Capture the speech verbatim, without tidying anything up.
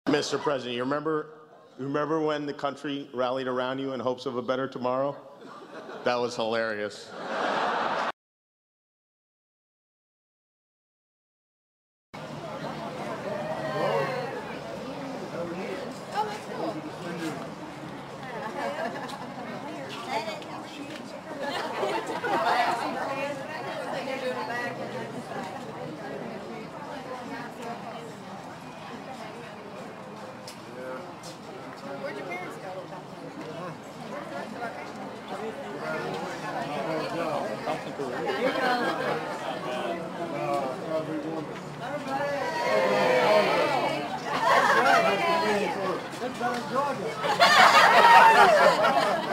Mister President, you remember, you remember when the country rallied around you in hopes of a better tomorrow? That was hilarious. Where'd your parents go? That's Georgia.